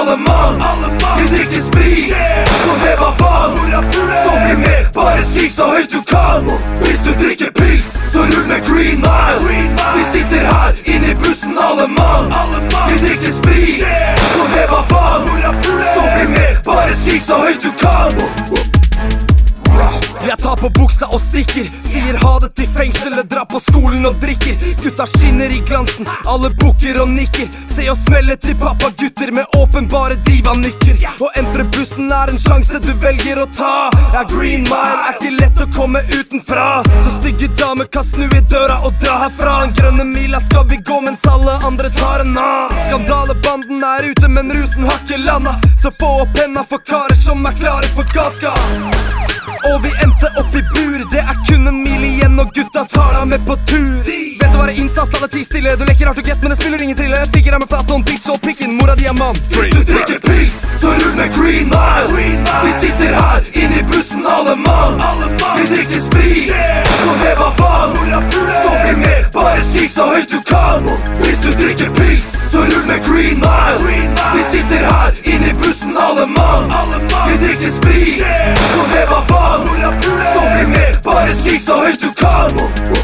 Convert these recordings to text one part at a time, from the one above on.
alle mann. Vi drikker sprit, kom ned hva faen. Så bli med, bare skrik så høyt du kan. Hvis du drikker pils, så rull med Green Mile. Vi sitter her, inne i bussen alle mann. Vi drikker sprit, kom ned hva faen. Så bli med, bare skrik så høyt du kan. Jeg tar på buksa og stikker, sier ha det til fengselet, drar på skolen og drikker. Gutta skinner i glansen, alle bukker og nikker. Se og smelle til pappa gutter med åpenbare diva-nykker. Å entre bussen er en sjanse du velger å ta. Ja, Green Mile er ikke lett å komme utenfra. Så stygge damer kan snu i døra og dra herfra. En grønne mila skal vi gå mens alle andre tar en annen. Skandalebanden er ute, men rusen har ikke landa. Så få opp hendene for karer som er klare for galskap. Og vi endte opp i bur, det er kun en mil igjen og gutta tar deg med på tur. Vet du hva er innsatt, la deg ti stille. Du leker rart og gett, men det spiller ingen trille. Fikk deg med flat og en bitch og pikken, mora di er mann. Hvis du drikker pils, så rull med Green Mile. Vi sitter her, inne i bussen alle mann. Vi drikker sprit, kom ned hva faen. Så bli med, bare skrik så høyt du kan. Hvis du drikker pils, så rull med Green Mile. Vi sitter her, inne i bussen alle mann. Vi drikker sprit, kom ned hva faen. Så bli med, bare skrik så høyt du kan.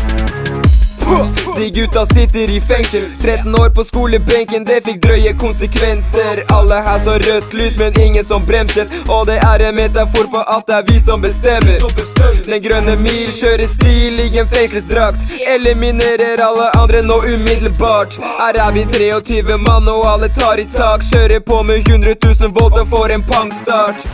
De gutta sitter i fengsel, 13 år på skolebenken, det fikk drøye konsekvenser. Alle her så rødt lys, men ingen som bremset. Og det er en metafor på at det er vi som bestemmer. Den grønne mil kjører stil i en fengselsdrakt, eliminerer alle andre nå umiddelbart. Her er vi 23 mann og alle tar i tak. Kjører på med 100 000 volt og får en pangstart.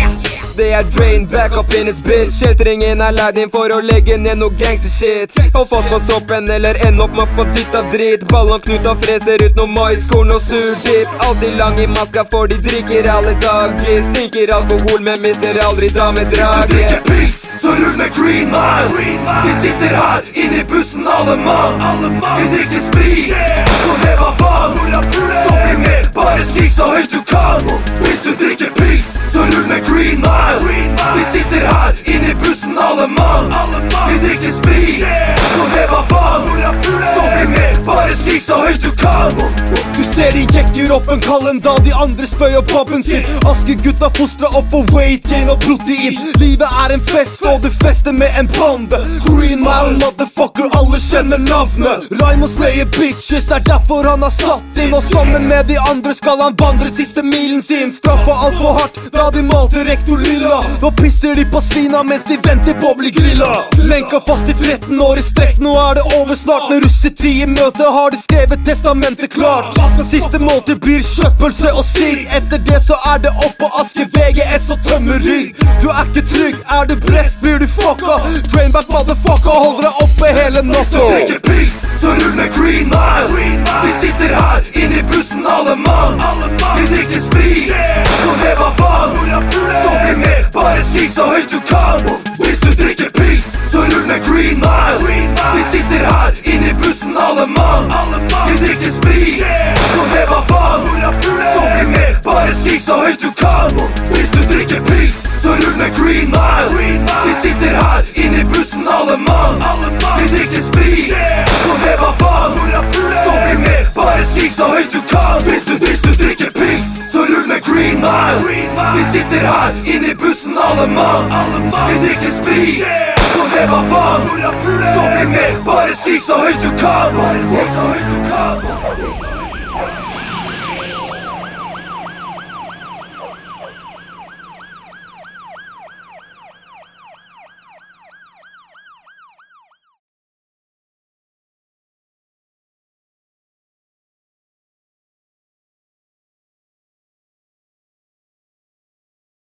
Det er drain, back up in its bitch. Kjeltringen er leid inn for å legge ned noe gangster-shit. Hold fast på soppen eller end opp med å få dytta dritt. Ballongknuta freser ut noe maiskorn og surdipp. Alltid lang i maska for de drikker alle dager. Stinker alkohol, men mister aldri damedraget. Hvis du drikker pils, så rull med Green Mile. Vi sitter her, inne i bussen alle mann. Vi drikker sprit, kom ned hva faen. Så bli med, bare skrik så høyt du kan. Hvis du drikker pils, så rull med Green Mile. Vi sitter her, inne i bussen alle mann. Vi drikker sprit, kom ned hva faen. Så bli med, bare skrik så høyt du kan. Du ser de jekker opp en kallen da de andre spøy opp babben sin. Askegutta fostra opp på weight gain og protein. Livet er en fest og du fester med en bande. Green Mile motherfucker, alle kjenner navnet. Raimond Slayer bitches er derfor han har satt inn. Og sammen med de andre skal han vandre siste milen sin. Straffa alt for hardt da de malte rektor lilla. Nå pisser de på svina mens de venter på å bli grilla. Lenka fast i 13 år i strekk, nå er det over snart. Med russetid i møte har de skrevet testamentet klart. Siste måltid blir kjøttpølse og sigg. Etter det så er det opp på Aske VGS og tømmerrygg. Du er ikke trygg, er du brest blir du fucka. Drainback motherfucker, hold deg oppe hele natta. Hvis du drikker pils, så rull med Green Mile. Vi sitter her, inne i bussen alle mann. Vi drikker sprit, kom ned hva faen. Så bli med, bare skrik så høyt du kan. Hvis du drikker pils, så rull med Green Mile. Vi sitter her, inne i bussen alle mann. Vi drikker sprit, kom ned hva faen. Så bli med, bare skrik så høyt du kan. Hvis du drikker pils, så rull med Green Mile. Vi sitter her, inne i bussen alle mann. Vi drikker sprit, kom ned hva faen. Så bli med, bare skrik så høyt du kan. Hvis du drikker pils, så rull med Green Mile. Vi sitter her, inne i bussen alle mann. Vi drikker sprit, kom ned hva faen. Så bli med, bare skrik så høyt du kan.